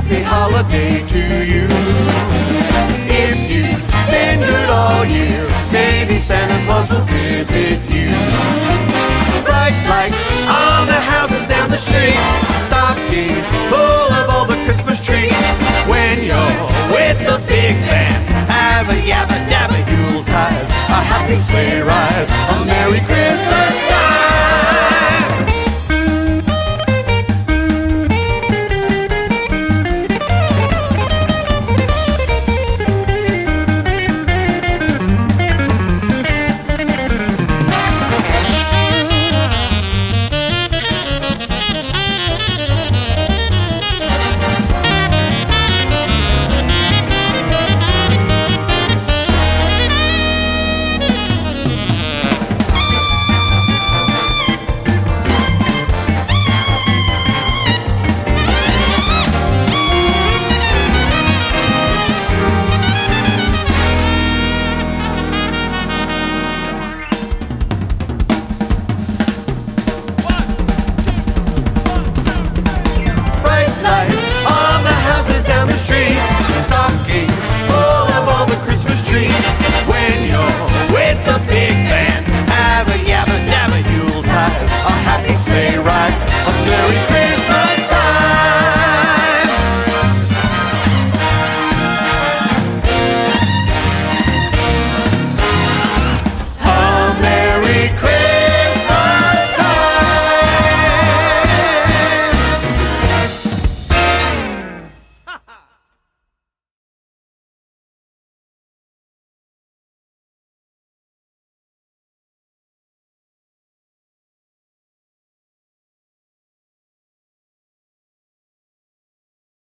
happy holiday to you. If you've been good all year, maybe Santa Claus will visit you. Bright lights on the houses down the street, stockings full of all the Christmas trees. When you're with the big band, have a yabba dabba Yuletide, a happy sleigh ride